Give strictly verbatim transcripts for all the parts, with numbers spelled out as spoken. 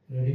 Ready.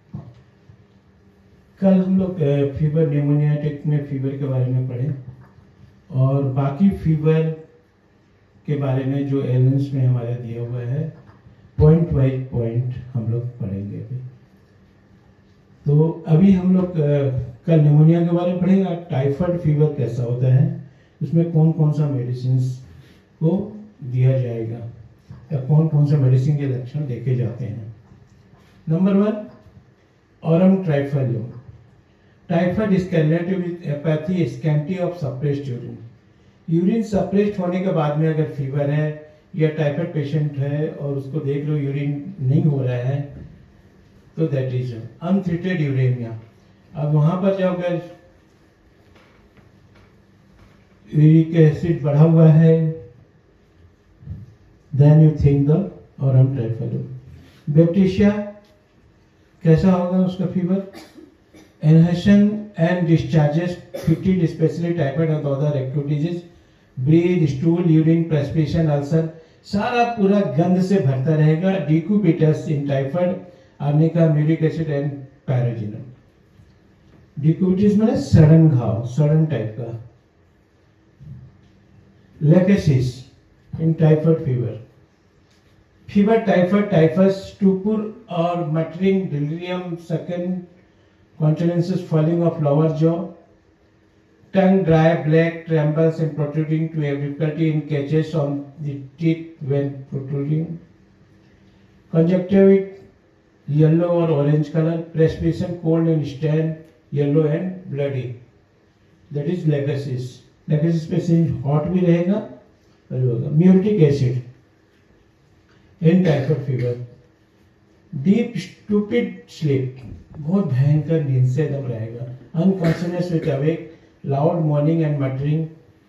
कल हम लोग फीवर न्यूमोनियाटिक में फीवर के बारे में पढ़े और बाकी फीवर के बारे में जो एलिमेंट्स में हमारा दिया हुआ है पॉइंट वाइज पॉइंट हम लोग पढ़ेंगे अभी। तो अभी हम लोग कल न्यूमोनिया के बारे में पढ़ेंगे। टाइफाइड फीवर कैसा होता है, उसमें कौन कौन सा मेडिसिन को दिया जाएगा या कौन कौन सा मेडिसिन के लक्षण देखे जाते हैं। Number one, arum triphyllum. Typhoid is collated with apathy scanty of suppressed urine. Urine suppressed होने के बाद में अगर फीवर है या टाइफाइड पेशेंट है और उसको देख लो यूरिन नहीं हो रहा है तो दैट इज अनट्रीटेड यूरेमिया। अब वहां पर जब अगर यूरिक एसिड बढ़ा हुआ है then you think the arum triphyllum. Bacteria कैसा होगा उसका fever, inhalation and discharges fetid specially typhoid और other activities, breath, stool, urine, perspiration, ulcer, सारा पूरा गंध से भरता रहेगा। Decubitus in typhoid, arnica, muriatic acid and pyrogenium. Decubitus माने सड़न घाव, सड़न टाइप का। Lachesis in typhoid fever. Fever typhoid, typhus, stupor or muttering, delirium, second continences, falling of lower jaw, tongue dry, black, trembles and protruding to have difficulty in catches on the teeth when protruding, conjunctivitis, yellow or orange color, perspiration, cold and stain, yellow and bloody, that is legacies। legacies patient hot भी रहेगा और भी होगा। Muriatic acid in typhoid fever. Deep stupid sleep, बहुत भयंकर नींद से दम रहेगा। Unconsciousness with awake, loud moaning and muttering,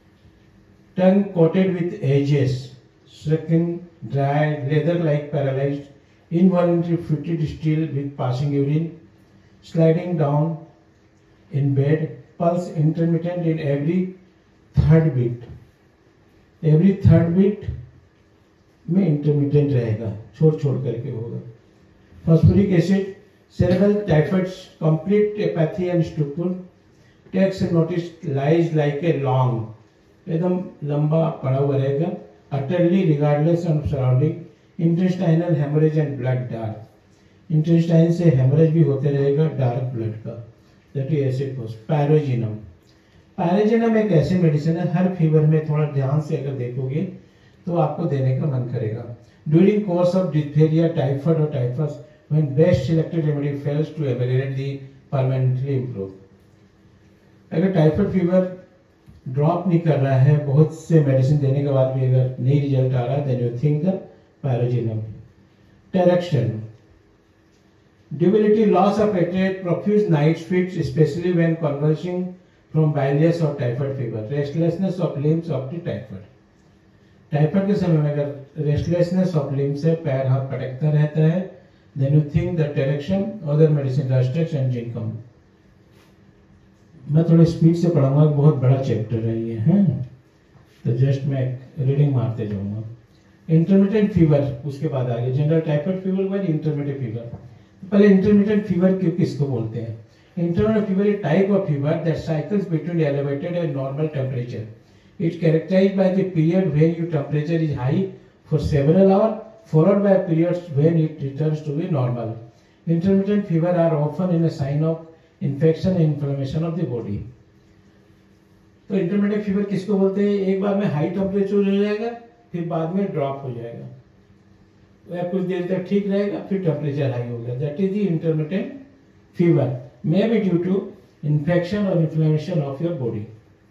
tongue coated with edges, sucking, dry, leather like paralysed, involuntary fluid still with passing urine, sliding down in bed, pulse intermittent in every third beat. Every third beat में intermediate रहेगा, छोड़ छोड़ करके होगा। Phosphoric acid, cerebral typhoid, complete apathy and stupor, takes notice, lies like a long, एकदम लंबा पड़ा हुआ रहेगा। Utterly regardless of surrounding, intestinal haemorrhage and blood dark, intestine से हेमरेज भी होते रहेगा डार्क ब्लड का, that is acid force. Pyrogenium, pyrogenium एक ऐसी मेडिसिन है हर फीवर में थोड़ा ध्यान से अगर देखोगे तो आपको देने का मन करेगा। During course of diphtheria, typhoid और typhus, when best selected remedy fails to ameliorate the permanently improve. अगर टाइफाइड फीवर ड्रॉप नहीं कर रहा है, बहुत से मेडिसिन देने के बाद भी अगर नहीं रिजल्ट आ रहा है, then you think the pyrogenium. टेरेक्शन, debility, loss of appetite, profuse night sweats, especially when convalescing from bilious or typhoid fever, restlessness of limbs of the typhoid। Typhoid के समय में अगर रेस्टलेसनेस ऑफ लिम्स है, पैर हाथ पटकता रहता है, देन यू थिंक द टेरेक्शन, other medicine rhus tox and zincum. मैं थोड़ी स्पीड से पढ़ाऊंगा, बहुत बड़ा चैप्टर है ये, हैं तो जस्ट मैं रीडिंग मारते जाऊंगा। इंटरमिटेंट फीवर, उसके बाद आगे जनरल टाइफाइड फीवर के बाद इंटरमिटेंट फीवर। पहले इंटरमिटेंट फीवर क्यों किसको बोलते हैं? Intermittent fever is type of fever that cycles between elevated and normal temperature. It's characterized by the period when your temperature is high for several hours, followed by periods when it returns to be normal. Intermittent fever are often in a sign of infection and inflammation of the body. तो intermediate fever किसको बोलते हैं? एक बार में high temperature हो जाएगा, फिर बाद में ड्रॉप हो जाएगा, या कुछ देर तक ठीक रहेगा, फिर टेम्परेचर हाई होगा। That is the intermittent fever, may be due to infection और इन्फ्लेमेशन ऑफ योर बॉडी।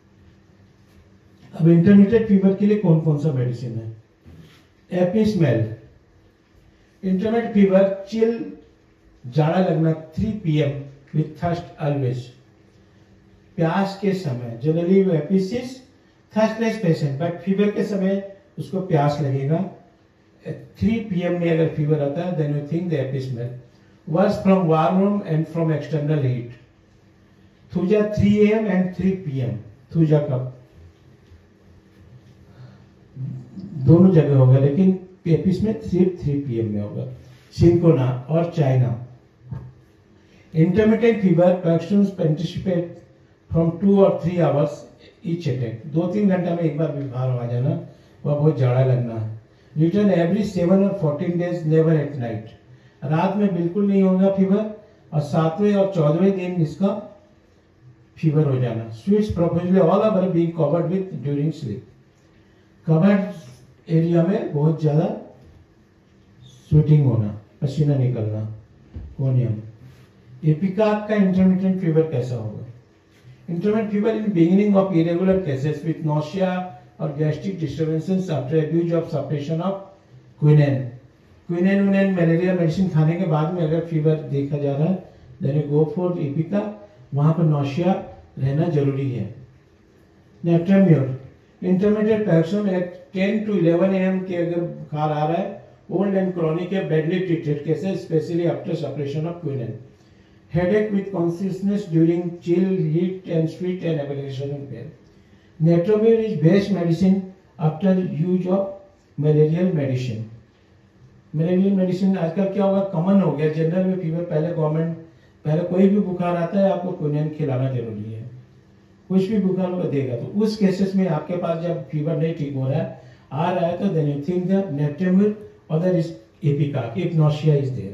अब इंटरमीडिएट फीवर के लिए कौन कौन सा मेडिसिन है? एपिस्मेल। इंटरमीडिएट फीवर, चिल, जाड़ा लगना, three P M with thirst always, प्यास के समय, जनरली वो apis is thirstless patient, but fever के समय उसको प्यास लगेगा। थ्री पी एम में अगर फीवर आता है then you think the apis mel. Worse from warm room and from external heat. Thuja three A M and three P M, thuja कब दोनों जगह होगा, लेकिन एपिस में सिर्फ थ्री पी एम में होगा। सिंकोना और China, intermittent fever persons participate from two और थ्री आवर्स ईच अटैक, दो तीन घंटा में एक बार बुखार आ जाना, वह बहुत जाड़ा लगना है। रिटर्न एवरी सेवन और fourteen days, never at night, रात में बिल्कुल नहीं होगा फीवर, और सातवें और चौदहवें दिन इसका फीवर हो जाना। Sweats profusely all over being covered with during sleep, covered area में बहुत ज्यादा स्वेटिंग होना, पसीना निकलना, कोनियम। एपिकाक का इंटरमिटेंट फीवर कैसा होगा? Intermittent fever in beginning of irregular cases with nausea और gastric disturbances after abuse of suppression of quinine. Quinine उनेन मलेरिया मेडिसिन खाने के बाद में अगर फीवर देखा जा रहा है, then you go for ipeca, वहां पर नोशिया रहना जरूरी है। Natrum mur intermediate paroxysm at ten to eleven M के अगर बुखार आ रहा है, ओल्ड एंड क्रॉनिक या badly treated cases specially after suppression of quinine. headache with consciousness during chill, heat and sweat and aggravation in pain. Netromir is best medicine after use of malarial medicine. Malarial medicine आजकल क्या होगा, common हो गया general में fever, पहले government पहले कोई भी बुखार आता है आपको क्विनेन खिलाना जरूरी है, कुछ भी बुखार होगा देगा। तो उस केसेस में आपके पास जब फीवर नहीं ठीक हो रहा है, आ रहा है, तो then you think the natrum mur और that is ipecac if nausea is there.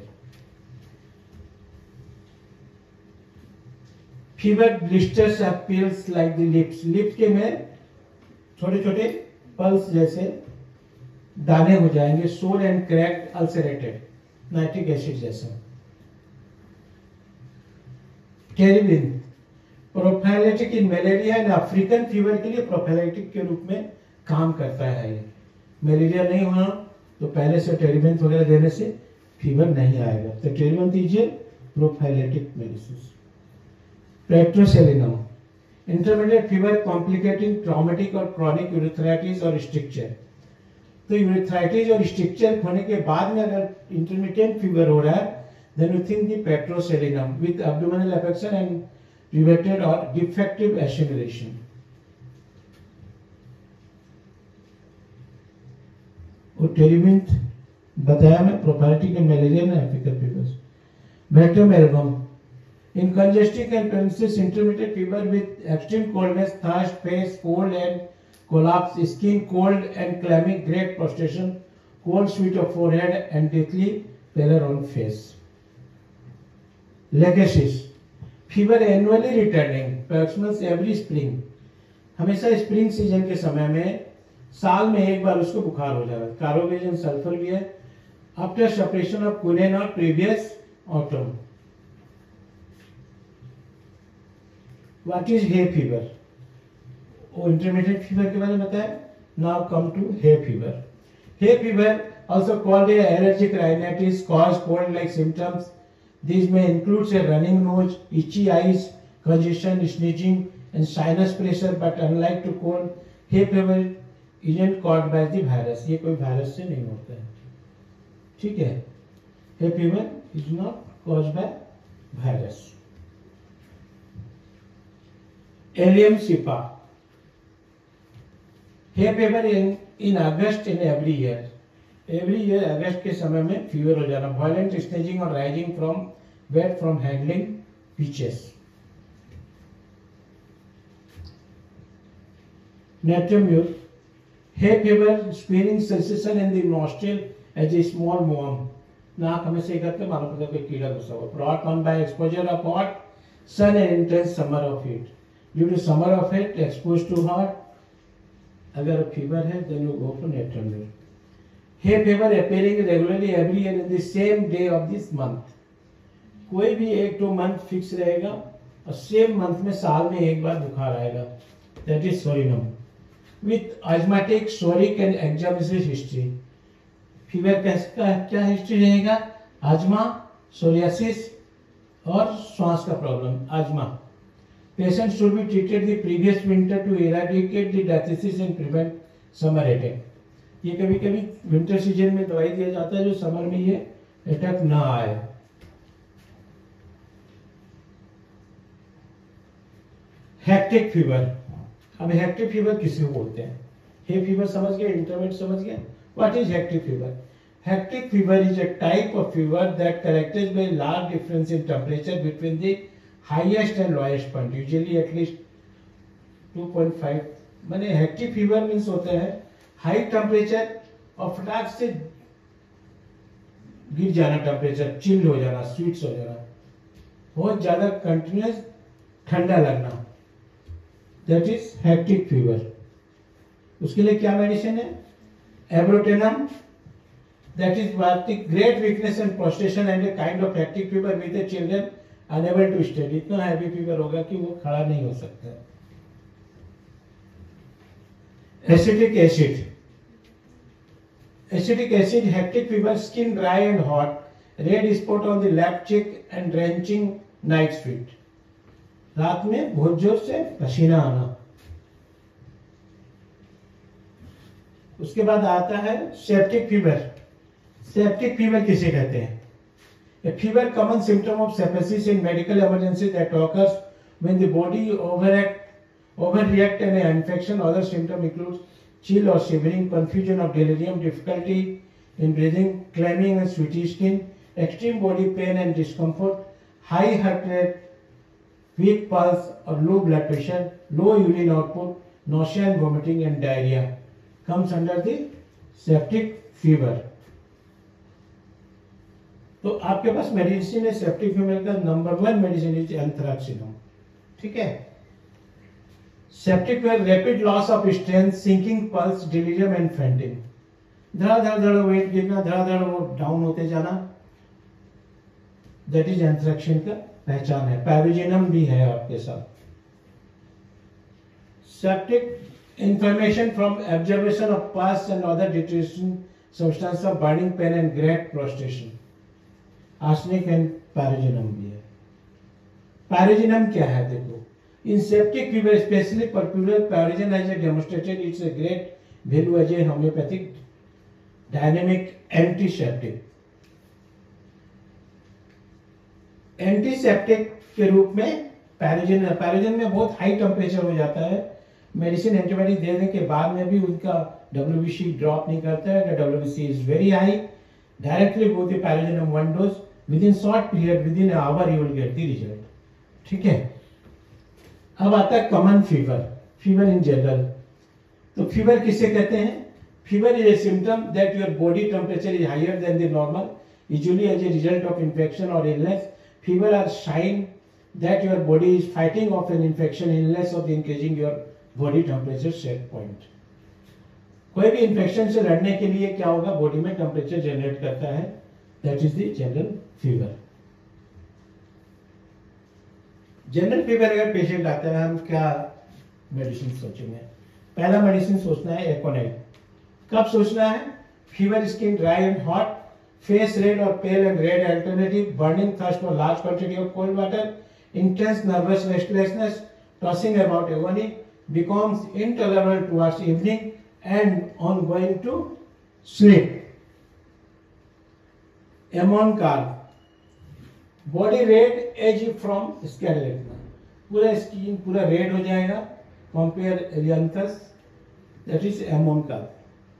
Fever blisters appears like the lips, lips के में छोटे छोटे पल्स जैसे दाने हो जाएंगे, sore and cracked ulcerated, nitric acid जैसा। Terebinth prophylactic in malaria and African fever के लिए प्रोफाइलेटिक के रूप में काम करता है। ये मलेरिया नहीं होना तो पहले से टेरिबिन वगैरह देने से फीवर नहीं आएगा, तो टेरिबिन दीजिए, prophylactic medicine. Petroselinum intermediate fever complicating traumatic और क्रॉनिक यूरिथ्राइटिस और स्ट्रिक्चर। तो यूरिथ्राइटिस और स्ट्रिक्चर होने के बाद में अगर इंटरमीडिएट फीवर हो रहा है, then you think the petroselinum with abdominal affection and reverted और डिफेक्टिव एसिमिलेशन। और टेरिबिन बताया मैं, prophylactic and malaria and African fevers. बेटामेलगम in congestic and pernicious intermittent fever with extreme coldness, thirst, face cold and collapse, skin cold and clammy, great prostration, cold sweat of forehead and deathly pallor on face. Legacies fever annually returning, perhaps every spring, हमेशा spring season के समय में साल में एक बार उसको बुखार हो जाएगा। कार्बोवेजन सल्फर भी है आफ्टर सेपरेशन ऑफ क्विनेन और previous autumn. What is hay fever? वो इंटरमीडिएट फीवर के बारे में बताया। Now come to hay fever. Hay fever, also called a allergic rhinitis, cause cold-like symptoms. These may include a running nose, itchy eyes, congestion, sneezing, and sinus pressure. But unlike to cold, hay fever isn't caused by the virus. ये कोई virus से नहीं होता है, ठीक है। Hay fever is not caused by virus. Allium cepa hay fever in in August in every year. Every year अगस्त के समय में फीवर हो जाना, violent sneezing और rising from wet from handling peaches. Netromir hay fever spreading sensation in the nostril as a small worm. नाक हमें से करते मालूम पड़ता है कोई कीड़ा घुसा हुआ। Brought on by exposure of hot sun and intense summer of heat. Due to summer of heat, exposed to hot, अगर फीवर है, then you go for Netromir. Hay fever appearing regularly every year in the same day of this month. कोई भी एक दो month fix रहेगा और same month में साल में एक बार बुखार आएगा, that is Sorinum. With asthmatic, soric and eczematous history. Fever का क्या हिस्ट्री रहेगा? अजमा, सोरियासिस और श्वास का problem, Ajma. Patients should be treated the previous winter to eradicate the diathesis and prevent summer attack. ये कभी कभी विंटर सीजन में दवाई दिया जाता है जो समर में ये अटैक ना आए। हेक्टिक फीवर, अब हेक्टिक फीवर किसे बोलते हैं? हे फीवर समझ गए, इंटरमिट समझ गए, what is hectic fever? Hectic fever is a type of fever that characterized by large difference in temperature between the highest and lowest point, usually at least two point five. माने hectic fever means होते हैं high temperature और फटाक से गिर जाना, temperature chilled हो जाना, स्वीट्स हो जाना, बहुत ज्यादा कंटिन्यूस ठंडा लगना, दैट इज हेक्टिक फीवर. उसके लिए क्या मेडिसिन है? Abrotanum, that is vortic great weakness and prostration and a kind of hectic fever with a children unable to stand. इतना हैवी फीवर होगा कि वो खड़ा नहीं हो सकता. Acetic acid, acetic acid hectic fever, skin dry and hot, red spot on the left cheek and drenching night sweat. रात में बहुत जोर से पसीना आना. उसके बाद आता है सेप्टिक फीवर. सेप्टिक फीवर किसे कहते हैं? A fever common symptom of sepsis in medical emergency that occurs when the body overact, overreact and an infection. Other symptoms include chill or shivering, confusion or delirium, difficulty in breathing, clammy and sweaty skin, extreme body pain and discomfort, high heart rate, weak pulse or low blood pressure, low urine output, nausea and vomiting and diarrhea comes under the septic fever. तो आपके पास medicine है septic fever का. Number one medicine is anthracinum. ठीक है. Septic fever, rapid loss of strength, sinking pulse, delirium and fainting. धड़ाधड़ धड़ wait गिरना, धड़ाधड़ वो डाउन होते जाना, दैट इज एंथ्रैक्सिन का पहचान है. पैरोजिनम भी है आपके साथ. Septic inflammation from absorption of pus and other detrition substance of burning pain and great prostration. Arsenic and pyrogenium भी है. पैरोजिनम क्या है? देखो, in septic fever specially puerperal pyrogen has demonstrated its a great value as a homeopathic dynamic antiseptic. Antiseptic के रूप में पैरोजिन, पैरोजिन में बहुत हाई टेम्परेचर हो जाता है. मेडिसिन एंटीबायोटिक देने के बाद में भी उनका डब्ल्यूबीसी ड्रॉप नहीं करता है. WBC is very high. Directly go the pyrogenium one dose within short period, within an hour you will get the result. ठीक है. अब आता है common fever, fever in general. तो फीवर किसे कहते हैं? Fever is a symptom that your body temperature is higher than the normal, usually as a result of infection और illness. Fever are sign that your body is fighting off an infection, illness of increasing your body temperature set point. कोई भी infection से लड़ने के लिए क्या होगा? Body में टेम्परेचर जनरेट करता है, that is the general fever. General fever अगर पेशेंट आता है, हम क्या मेडिसिन सोचेंगे? पहला मेडिसिन सोचना है एकोनाइट. कब सोचना है? Fever, skin dry and hot, face red और pale and red alternative, burning thirst for large quantity of cold water, intense nervous restlessness, tossing about agony, becomes intolerable towards evening and on going to sleep. Amon carb, body red edge from skeleton, पूरा skin पूरा red हो जाएगा. Compare ailanthus, that is ammon carb.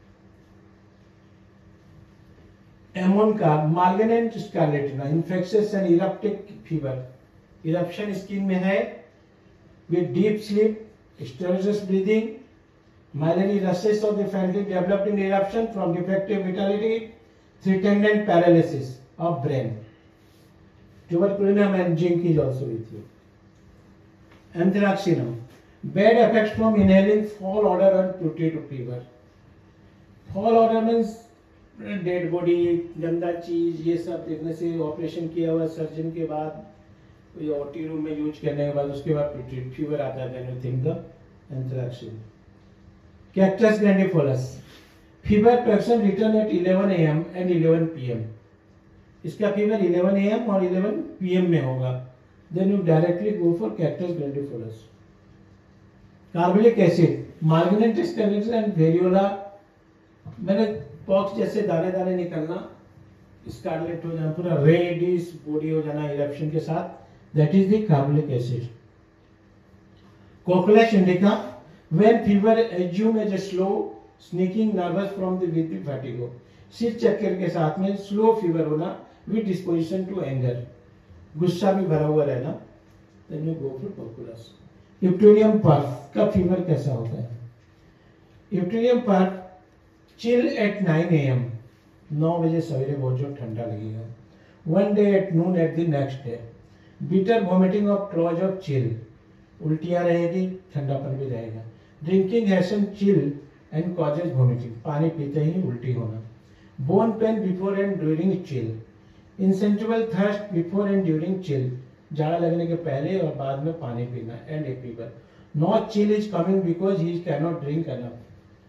Ammon carb, malignant scarlatina, infectious and eruptive fever. Eruption skin में है, with deep sleep, stertorous breathing, miliary rushes of the faculty developed in eruption from defective vitality, threatened and paralysis of brain. Tuberculinum and zinc is also with you. Anthraxinum, bad effects from inhaling foul odor and putrid fever. Foul odor means dead body, गंदा चीज, ये सब देखने से, operation किया हुआ surgeon के बाद, ओटी रूम में यूज करने के बाद, उसके बाद फीवर आता है. Then you think the anthracinum. Cactus grandiflorus, fever to action return at eleven a M and eleven p m. इसका फीवर इलेवन ए एम और इलेवन पी एम में होगा. Then you directly go for cactus grandiflorus. Carbolic acid, malignant scarlatina and variola, मैंने pox जैसे दाने दाने निकलना, Scarlett हो जाना, पूरा रेडिश बॉडी हो जाना इरप्शन के साथ, that is the carbolic acid. Cochlearis indica, when fever assume as a slow sneaking nervous from the with the vertigo. शीत चक्कर के साथ में स्लो फीवर होना विद डिस्पोजिशन टू एंगर, गुस्सा भी भरा हुआ रहना, then you go for populus. Eupatorium perf का फीवर कैसा होता है? Eupatorium perf chill at nine a m, नौ बजे सवेरे बहुत जो ठंडा लगेगा। One day at noon at the next day, bitter vomiting of close of chill, उल्टियाँ रहेगी, ठंडापन भी रहेगा। Drinking hastens chill and causes vomiting, पानी पीते ही उल्टी होना। Bone pain before and during chill, insatiable thirst before and during chill, जाड़ा लगने के पहले और बाद में पानी पीना। And a fever, not chill is coming because he can not drink enough,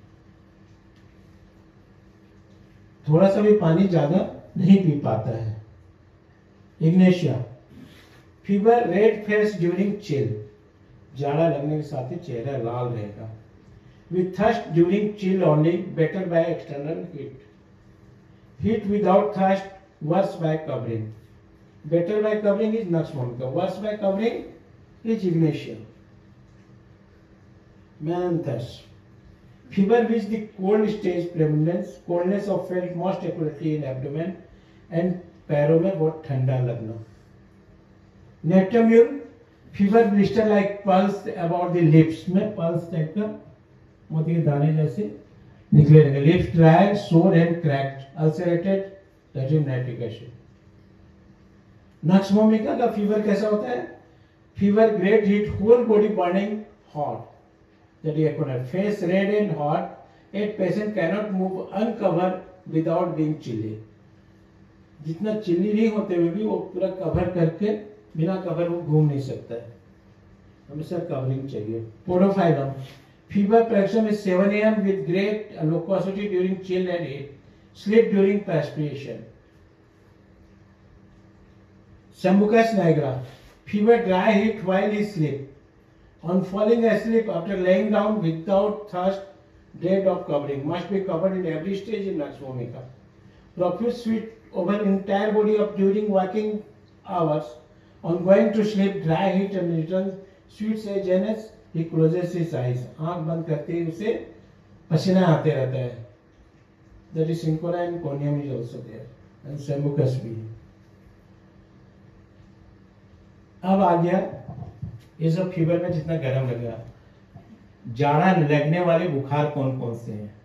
थोड़ा सा भी पानी ज्यादा नहीं पी पाता है। Ignatia, fever red face during chill, जाड़ा लगने के साथ ही चेहरा लाल रहेगा। With thirst during chill only, better by external heat. Heat without thirst, worse by covering. Better by covering is nux vomica, worse by covering is ignatia. Meninthus, fever which the cold stage prevalence, coldness of felt most acutely in abdomen and पैरों में बहुत ठंडा लगना। नेक्टम्यूल, fever blister like pearls about the lips, में pearls type का मोती के दाने जैसे निकले रहेंगे। Lips dry, sore and cracked, ulcerated, that is nitric acid. Nux vomica का फीवर कैसा होता है? Fever great heat, whole body burning hot, that is equivalent. Face red and hot, yet patient cannot move uncovered without being chilly. जितना chilly नहीं होते हुए भी वो पूरा कवर करके बिना कवर वो घूम नहीं सकता है, हमेशा कवरिंग चाहिए। पोडोफाइलम, फीवर प्रेशर में seven a m with great loquacity during chill and heat, sleep during perspiration. Sambucus nigra, fever dry heat while he sleep. On falling asleep after laying down without thirst, dread of covering, must be covered in every stage in nux vomica. Profuse sweat over entire body of during working hours. On going to sleep, dry heat and returns sweet sageness, he closes his eyes. आँख बंद करते ही उसे पसीना आते रहता है। That is syncona and conium is also there, and Sambucus भी। अब आ गया ये सब फीवर में जितना गर्म लगेगा, जाड़ा लगने वाले बुखार कौन कौन से हैं?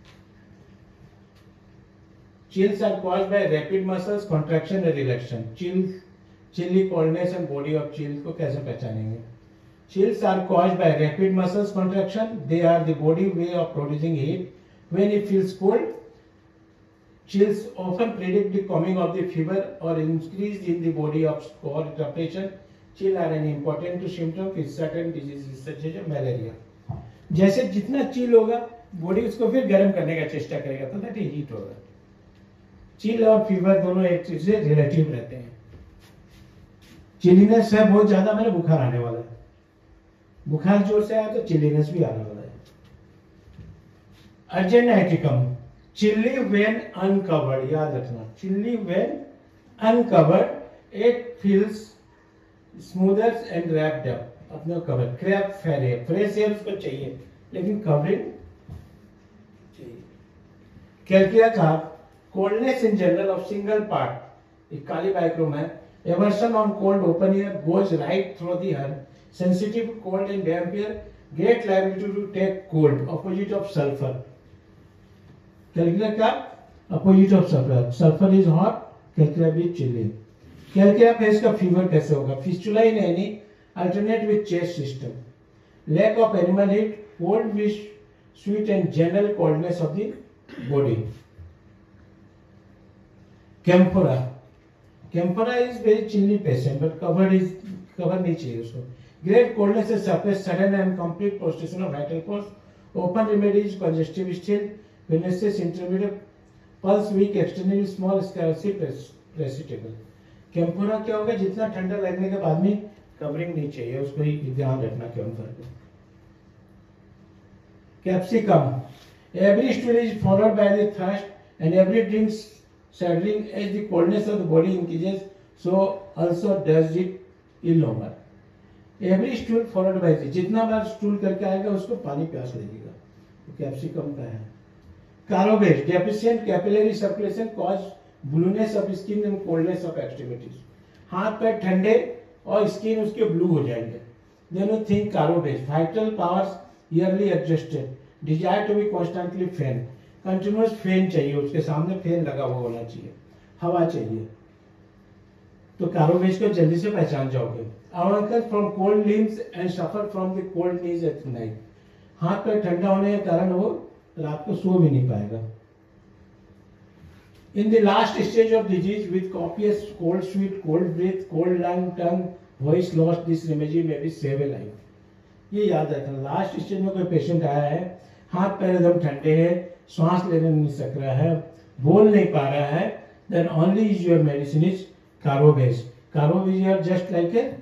Chills are caused by rapid muscles contraction and relaxation. Chills, chilly coldness and body of chills को कैसे पहचानेंगे? Chills are caused by rapid muscles contraction. They are the body way of producing heat. When it feels cold, chills often predict the coming of the fever or increase in the body of core temperature. Chill are an important symptom with certain diseases such as malaria. जैसे जितना chill होगा body उसको फिर गर्म करने का चेष्टा करेगा तो दैट इज हीट होगा। चिल और फीवर दोनों एक चीज से रिलेटिव रहते हैं। चिलीनेस है बहुत ज्यादा, मेरे बुखार आने वाला है, बुखार जोर से आया तो चिलीनेस भी आने वाला है। अर्जेंटाइटिकम, चिल्ली व्हेन अनकवर्ड, याद रखना, chilly when uncovered, it feels smothered and wrapped up, अपने कवर। क्रैप फेरे, फ्रेश एयर उसको चाहिए लेकिन कवरिंग चाहिए। कैल्किया का coldness in general of single part, एक काली बाइक्रोम है। Aversion on cold open air goes right through the her, sensitive cold and damp air, great liability to take cold, opposite of sulphur. कैल्किया का opposite of sulphur, sulphur is hot, कैल्किया भी chilli. कैल्किया phos का fever कैसे होगा? Fistula in any alternate with chest system, lack of animal heat, cold with sweat and general coldness of the body. Camphora, camphora is very chilly patient but covered is cover नहीं चाहिए उसको। Great coldness is surface, sudden and complete prostration of vital force. Open remedy is congestive still, weakness intermediate, pulse weak, externally small, scarcely precipitable. कैम्फोरा क्या होगा? जितना ठंडा लगने के बाद में कवरिंग नहीं चाहिए, उसको ही ध्यान रखना कैम्फोरा को। Capsicum, every stool is followed by the thirst and every drink saddling as the coldness of the body increases, so also does it in longer. Every stool followed by the, जितना बार stool करके आएगा उसको पानी प्यास लगेगा, तो capsicum का है। Carovage, deficient capillary circulation cause blueness of skin and coldness of extremities. हाथ पैर ठंडे और स्किन उसके ब्लू हो जाएंगे. Then you think carovage, vital powers yearly adjusted, desire to be constantly fan, continuous fan चाहिए, उसके सामने फैन लगा हुआ होना चाहिए, हवा चाहिए. तो कारोवेज को जल्दी से पहचान जाओगे. अवंकस from cold limbs and suffer from the cold knees at night. हाथ पैर ठंडा होने के कारण वो रात को सो भी नहीं पाएगा. In the last stage of disease with copious cold sweat, cold breath, cold lung, tongue, voice loss, this remedy may be save a life. ये याद रखना. लास्ट स्टेज में कोई पेशेंट आया है, हाथ पैर एकदम ठंडे है, श्वास लेने नहीं सक रहा है, बोल नहीं पा रहा है, then only is your medicine is Carovage. Carovage are just like a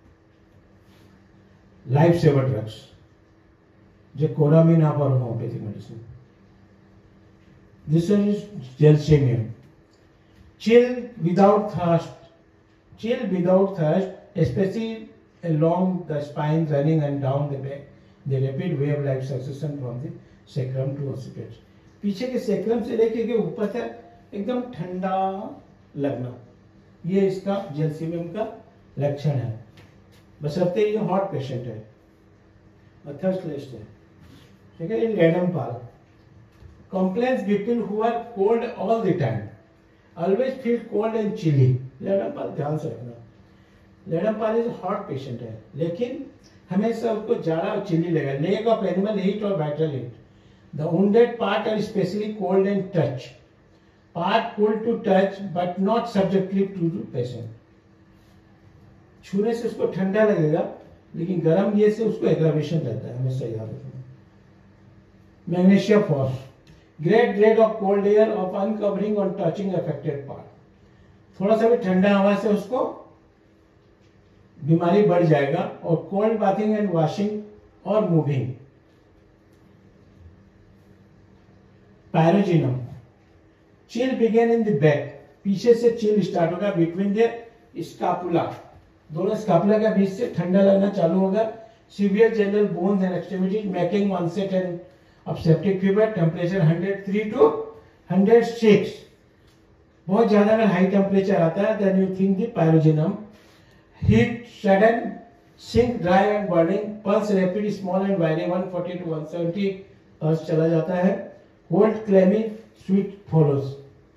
lifesaver drugs. जो कोरामीन आप और homeopathic medicine. This one is gelsemium. Chill without thirst. Chill without thirst, especially along the spine, running and down the back. The rapid wave-like succession from the sacrum to occiput. पीछे के sacrum से लेके के ऊपर तक एकदम ठंडा लगना, ये इसका जेलसीमियम का लक्षण है. बशर्ते ये हॉट पेशेंट है और थर्स्टलेस है. ठीक है. Ledum pal, complaints people who are cold all the time, always feel cold and chilly. Ledum pal ध्यान से रखना. Ledum pal is hot patient है, लेकिन हमेशा उसको जाड़ा और चिली लगेगा. लेग ऑफ एनिमल हीट और vital heat. The wounded part are specially cold and touch. Part cold to touch but not subjective to the patient. छूने से उसको ठंडा लगेगा, लेकिन गर्म ये से उसको एग्रावेशन रहता है. हमेशा याद रखना. Magnesia phos, great dread of cold air of uncovering on touching affected part. थोड़ा सा भी ठंडा हवा से उसको बीमारी बढ़ जाएगा. और कोल्ड बाथिंग एंड वॉशिंग और moving. Pyrogenium, chill begin in the back. पीछे से चिल स्टार्ट होगा बिटवीन द स्कापुला. दोनों स्कापुला के बीच से ठंडा लगना चालू होगा. Severe general bones and extremities making onset and of septic fever. Temperature one hundred three to one hundred six. बहुत ज्यादा अगर हाई टेम्परेचर आता है then you think the pyrogenium. Heat sudden, सिंक dry and burning. Pulse rapid small and wiry one forty to one seventy pulse चला जाता है. Cold clammy sweat follows.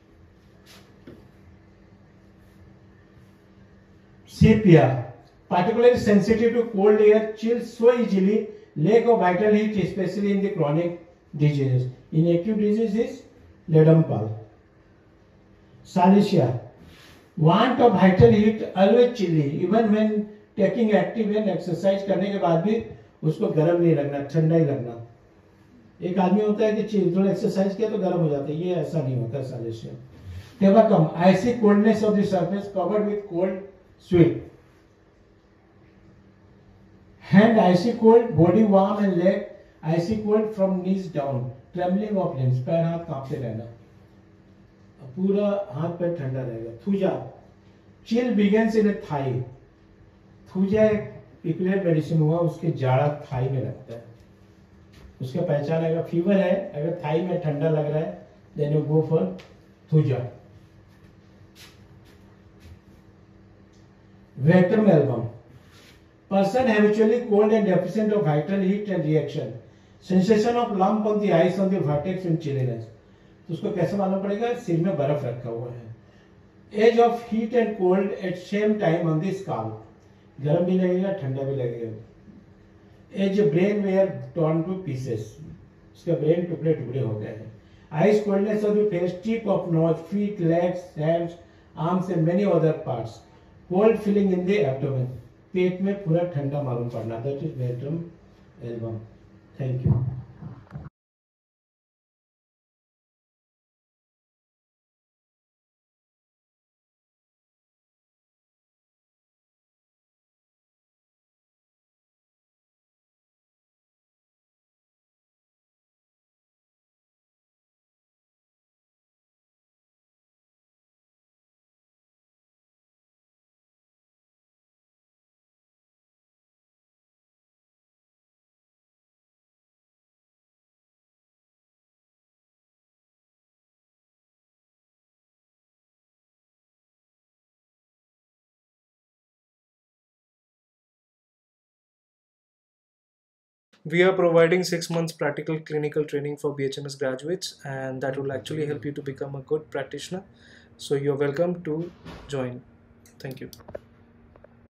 Sepia, particularly sensitive to cold air, chills so easily, lack of vital heat, especially in the chronic diseases. In acute disease is Ledum pal. Salicia, want of vital heat, always chilly, even when taking active and exercise करने के बाद भी उसको गर्म नहीं लगना, ठंडा ही लगना. एक आदमी होता है कि थोड़ा एक्सरसाइज किया तो गर्म हो जाता है, ये ऐसा नहीं होता. सालिशिया. टेबाकम, icy coldness of the surface covered with cold sweat. Hand icy cold, body warm and leg icy cold from knees down. Trembling of limbs, पैर हाथ कांपते रहना, पूरा हाथ पैर ठंडा रहेगा. Thuja, chill begins in a thigh. Thuja एक पिकुलियर मेडिसिन हुआ, उसके जाड़ा थाई में लगता है. उसका पहचान अगर फीवर है, अगर थाई में ठंडा लग रहा है, then you go for thuja. Vectrum album, person habitually cold and deficient of vital heat and reaction. Sensation of lump on the eyes on the vertex and chilliness. तो उसको कैसे मालूम पड़ेगा? सिर में बर्फ रखा हुआ है. Edge of heat and cold at same time on the scalp. गर्म भी लगेगा, ठंडा भी लगेगा. Edge brain were torn to pieces. उसका ब्रेन टुकड़े टुकड़े हो गए हैं. Eyes coldness of the face, tip of nose, feet, legs, hands, arms and many other parts. Cold feeling in the abdomen. पेट में पूरा ठंडा मालूम पड़ना. That is Vectrum album. Thank you. We are providing six months practical clinical training for B H M S graduates, and that will actually help you to become a good practitioner. So you're welcome to join. Thank you.